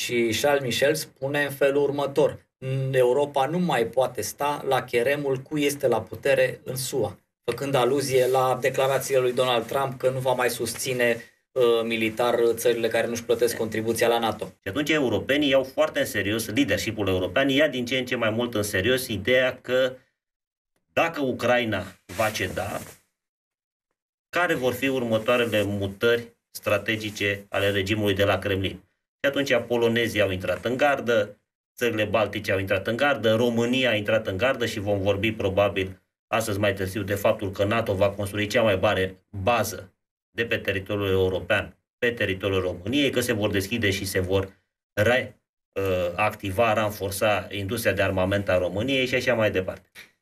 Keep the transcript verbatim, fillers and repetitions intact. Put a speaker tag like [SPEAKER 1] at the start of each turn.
[SPEAKER 1] Și Charles Michel spune în felul următor: Europa nu mai poate sta la cheremul cui este la putere în S U A, făcând aluzie la declarațiile lui Donald Trump că nu va mai susține uh, militar țările care nu-și plătesc contribuția la NATO.
[SPEAKER 2] Și atunci europenii iau foarte în serios, leadership-ul european ia din ce în ce mai mult în serios ideea că dacă Ucraina va ceda, care vor fi următoarele mutări strategice ale regimului de la Kremlin. Și atunci polonezii au intrat în gardă, țările baltice au intrat în gardă, România a intrat în gardă și vom vorbi probabil astăzi mai târziu de faptul că NATO va construi cea mai mare bază de pe teritoriul european, pe teritoriul României, că se vor deschide și se vor reactiva, ranforsa industria de armament a României și așa mai departe.